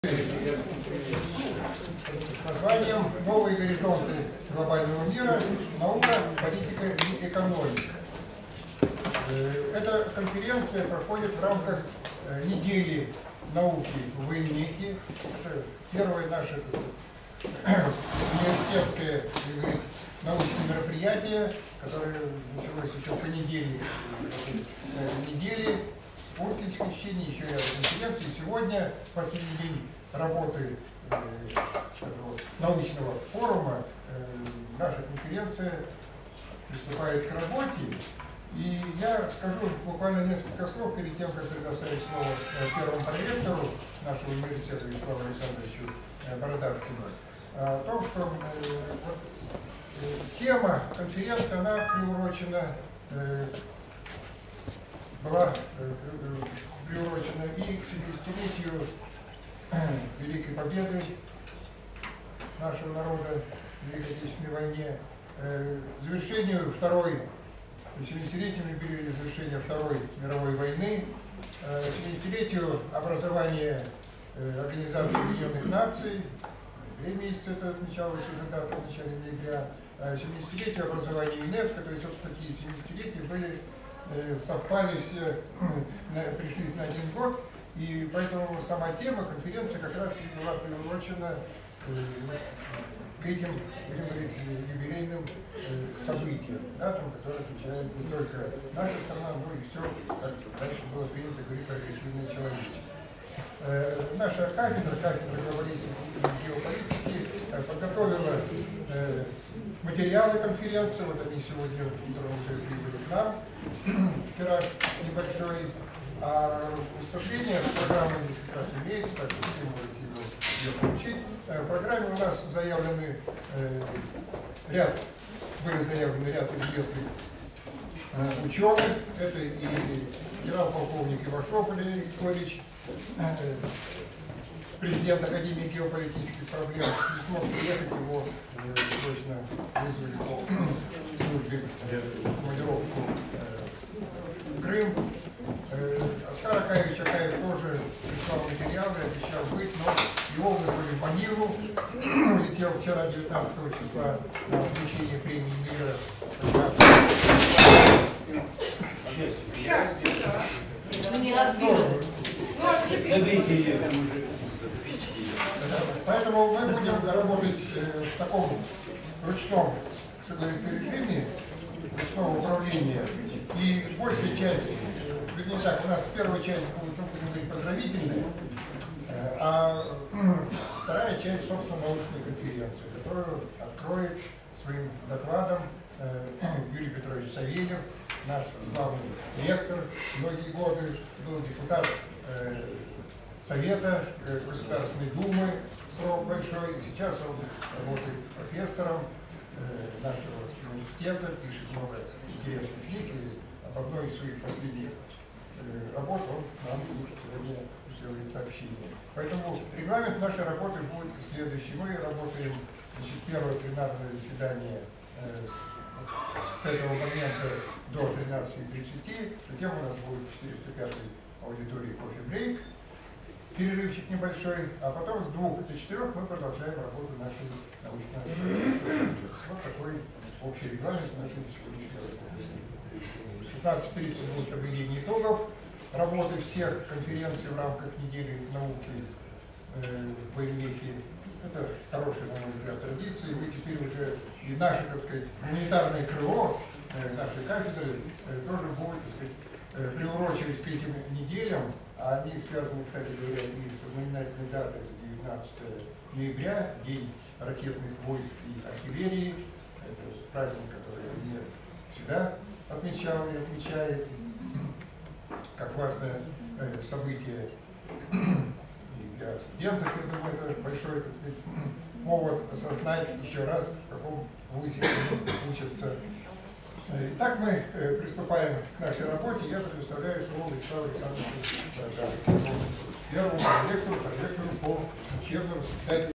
С названием «Новые горизонты глобального мира. Наука, политика и экономика». Эта конференция проходит в рамках недели науки в Ильнике. Это первое наше университетское научное мероприятие, которое началось еще в понедельник недели. Пушкинское чтение, еще ряд конференций. Сегодня, последний день работы научного форума, наша конференция приступает к работе. И я скажу буквально несколько слов перед тем, как предоставить слово первому проректору нашего университета Вячеславу Александровичу Бородавкину, о том, что тема конференции, она приурочена, была приурочена и к 70-летию Великой Победы нашего народа в Великой Отечественной войне, завершению 70-летию юбилею завершения Второй мировой войны, 70-летию образования Организации Объединенных Наций, в месяце это отмечалось уже дата в начале ноября, 70-летию образования ЮНЕСКО, то есть вот такие 70-летия были, совпали все, пришлись на один год, и поэтому сама тема конференции как раз и была приурочена к этим, будем говорить, юбилейным событиям, датам, которые отмечает не только наша страна, но и все, как раньше было принято говорить, прогрессивное человечество. Наша кафедра глобалистики и геополитики подготовила материалы конференции, вот они сегодня утром уже прибыли к нам, тираж небольшой, а выступление с программой как раз имеется, так что все можете ее получить. В программе у нас заявлены были заявлены ряд известных ученых. Это и генерал-полковник Ивашов Илья Григорьевич, президент Академии геополитических проблем. Не смог приехать, его срочно вызвали по службе командировку в Крым. Оскар Акаевич Акаев тоже прислал материалы, обещал быть, но его вызвали в Манилу. Улетел вчера, 19 числа, на вручение премии мира. Не разбилось. Поэтому мы будем работать в таком ручном, что говорится, режиме ручного управления. И большая часть, вернее так, у нас первая часть будет, будем говорить, поздравительная, а вторая часть, собственно, научной конференции, которую откроет своим докладом Юрий Петрович Савельев, наш главный ректор, многие годы был депутат Совета Государственной Думы, срок большой, и сейчас он работает профессором нашего университета, пишет много интересных книг, и об одной из своих последних работ он нам сегодня сделает сообщение. Поэтому регламент нашей работы будет следующий. Мы работаем, значит, первое пленарное заседание с этого момента до 13:30, затем у нас будет 405 аудитории кофе-брейк, перерывчик небольшой, а потом с 2 до 4 мы продолжаем работу нашей научно-исследовательской. Вот такой общий регламент нашей сегодняшней работы. В 16:30 будет объявление итогов работы всех конференций в рамках недели науки в Ильнике. Это хорошая, на мой взгляд, традиция. Мы теперь уже и наше, так сказать, гуманитарное крыло нашей кафедры тоже будет, так сказать, приурочивать к этим неделям. А они связаны, кстати говоря, и со знаменательной датой, это 19 ноября, День ракетных войск и артиллерии. Это праздник, который МИР всегда отмечал и отмечает как важное событие и для студентов. Я думаю, это большой, так сказать, повод осознать еще раз, в каком вузе они учатся. Итак, мы приступаем к нашей работе. Я предоставляю слово Вячеславу Александровичу Бородавкину, первому проректору по учебным